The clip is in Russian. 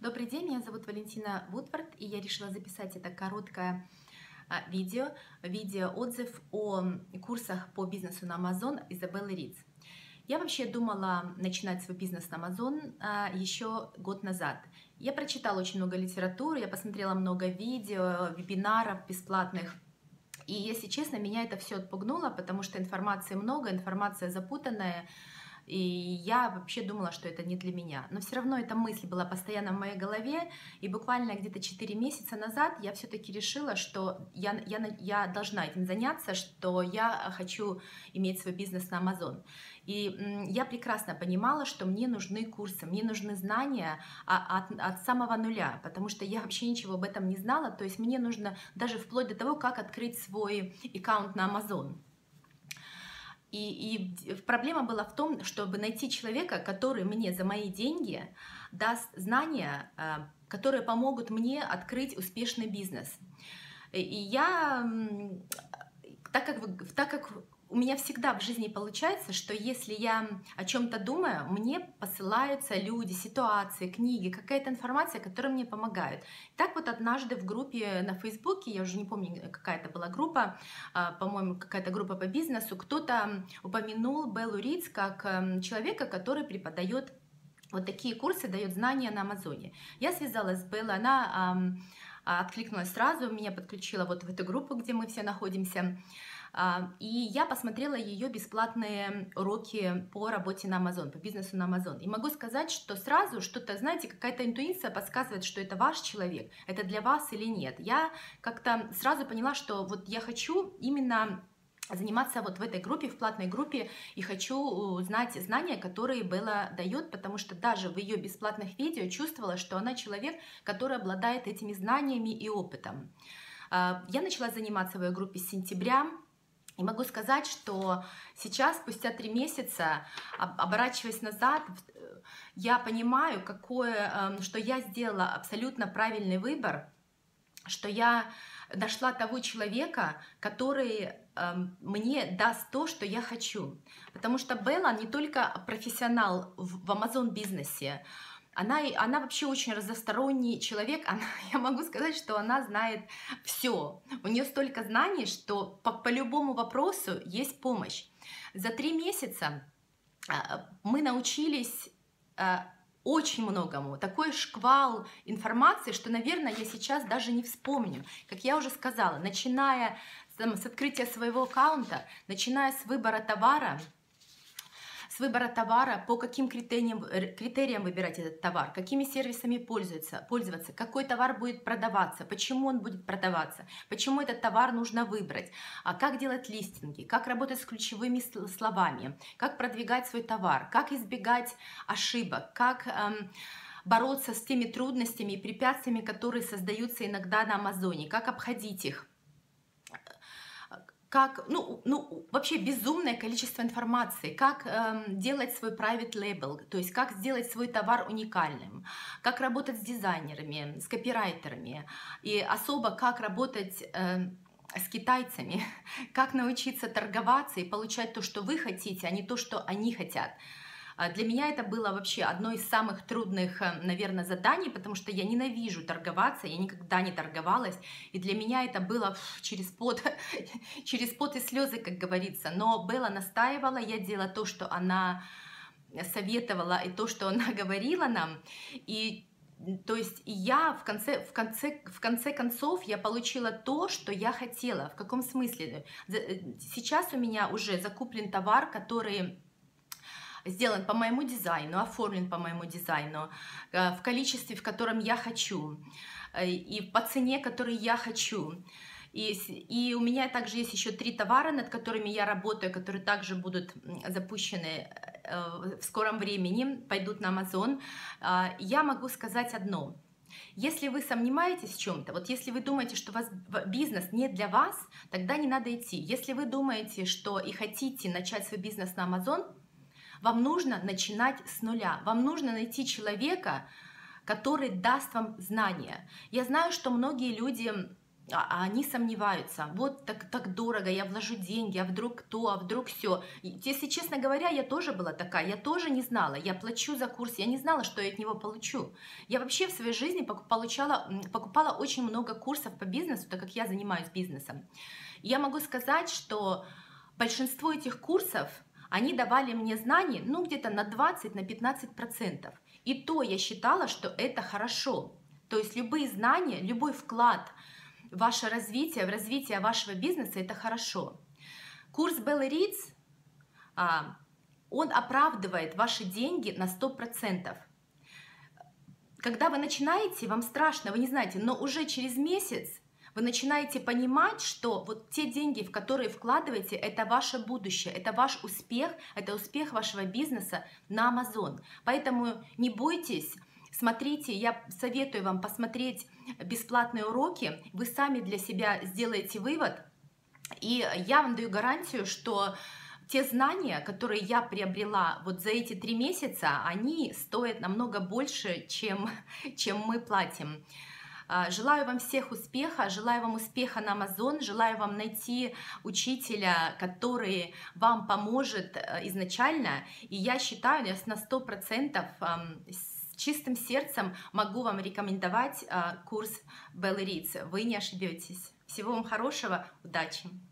Добрый день, меня зовут Валентина Вудвард, и я решила записать это короткое видео-отзыв о курсах по бизнесу на Amazon Изабеллы Риц. Я вообще думала начинать свой бизнес на Amazon еще год назад. Я прочитала очень много литературы, я посмотрела много видео, вебинаров бесплатных. И, если честно, меня это все отпугнуло, потому что информации много, информация запутанная, и я вообще думала, что это не для меня. Но все равно эта мысль была постоянно в моей голове, и буквально где-то 4 месяца назад я все-таки решила, что я должна этим заняться, что я хочу иметь свой бизнес на Amazon. И я прекрасно понимала, что мне нужны курсы, мне нужны знания от самого нуля, потому что я вообще ничего об этом не знала, то есть мне нужно даже вплоть до того, как открыть свой аккаунт на Amazon. И проблема была в том, чтобы найти человека, который мне за мои деньги даст знания, которые помогут мне открыть успешный бизнес. И я, так как у меня всегда в жизни получается, что если я о чем-то думаю, мне посылаются люди, ситуации, книги, какая-то информация, которая мне помогает. Так вот однажды в группе на Фейсбуке, я уже не помню, какая это была группа, по-моему, какая-то группа по бизнесу, кто-то упомянул Беллу Риц как человека, который преподает вот такие курсы, дает знания на Амазоне. Я связалась с Беллой, она откликнулась сразу, меня подключила вот в эту группу, где мы все находимся. И я посмотрела ее бесплатные уроки по работе на Amazon, по бизнесу на Amazon. И могу сказать, что сразу что-то, знаете, какая-то интуиция подсказывает, что это ваш человек, это для вас или нет. Я как-то сразу поняла, что вот я хочу именно заниматься вот в этой группе, в платной группе, и хочу знать знания, которые Белла дает, потому что даже в ее бесплатных видео чувствовала, что она человек, который обладает этими знаниями и опытом. Я начала заниматься в ее группе с сентября. И могу сказать, что сейчас, спустя 3 месяца, оборачиваясь назад, я понимаю, что я сделала абсолютно правильный выбор, что я нашла того человека, который мне даст то, что я хочу. Потому что Белла не только профессионал в Amazon бизнесе, она вообще очень разносторонний человек. Я могу сказать, что она знает все. У нее столько знаний, что по любому вопросу есть помощь. За 3 месяца мы научились очень многому. Такой шквал информации, что, наверное, я сейчас даже не вспомню. Как я уже сказала, начиная с открытия своего аккаунта, начиная с выбора товара, по каким критериям выбирать этот товар, какими сервисами пользоваться, какой товар будет продаваться, почему он будет продаваться, почему этот товар нужно выбрать, как делать листинги, как работать с ключевыми словами, как продвигать свой товар, как избегать ошибок, как бороться с теми трудностями и препятствиями, которые создаются иногда на Амазоне, как обходить их. Вообще безумное количество информации, как делать свой private label, то есть как сделать свой товар уникальным, как работать с дизайнерами, с копирайтерами, и особо как работать с китайцами, как научиться торговаться и получать то, что вы хотите, а не то, что они хотят. Для меня это было вообще одно из самых трудных, наверное, заданий, потому что я ненавижу торговаться, я никогда не торговалась, и для меня это было через пот и слезы, как говорится. Но Белла настаивала, я делала то, что она советовала, и то, что она говорила нам, и то есть я в конце концов я получила то, что я хотела. В каком смысле? Сейчас у меня уже закуплен товар, который сделан по моему дизайну, оформлен по моему дизайну, в количестве, в котором я хочу, и по цене, которой я хочу. И у меня также есть еще 3 товара, над которыми я работаю, которые также будут запущены в скором времени, пойдут на Amazon. Я могу сказать одно. Если вы сомневаетесь в чем-то, вот если вы думаете, что бизнес не для вас, тогда не надо идти. Если вы думаете, что и хотите начать свой бизнес на Amazon, вам нужно начинать с нуля. Вам нужно найти человека, который даст вам знания. Я знаю, что многие люди они сомневаются. Вот так дорого, я вложу деньги, а вдруг то, а вдруг все. Если честно говоря, я тоже была такая, я тоже не знала. Я плачу за курс, я не знала, что я от него получу. Я вообще в своей жизни покупала очень много курсов по бизнесу, так как я занимаюсь бизнесом. И я могу сказать, что большинство этих курсов, они давали мне знаний, ну, где-то на 20-15%. И то я считала, что это хорошо. То есть любые знания, любой вклад в ваше развитие, в развитие вашего бизнеса, это хорошо. Курс Беллы Риц, он оправдывает ваши деньги на 100%. Когда вы начинаете, вам страшно, вы не знаете, но уже через месяц вы начинаете понимать, что вот те деньги, в которые вкладываете, это ваше будущее, это ваш успех, это успех вашего бизнеса на Amazon. Поэтому не бойтесь, смотрите, я советую вам посмотреть бесплатные уроки, вы сами для себя сделаете вывод, и я вам даю гарантию, что те знания, которые я приобрела вот за эти 3 месяца, они стоят намного больше, чем мы платим. Желаю вам всех успеха, желаю вам успеха на Amazon, желаю вам найти учителя, который вам поможет изначально. И я считаю, я на 100% с чистым сердцем могу вам рекомендовать курс Беллы Риц. Вы не ошибетесь. Всего вам хорошего, удачи!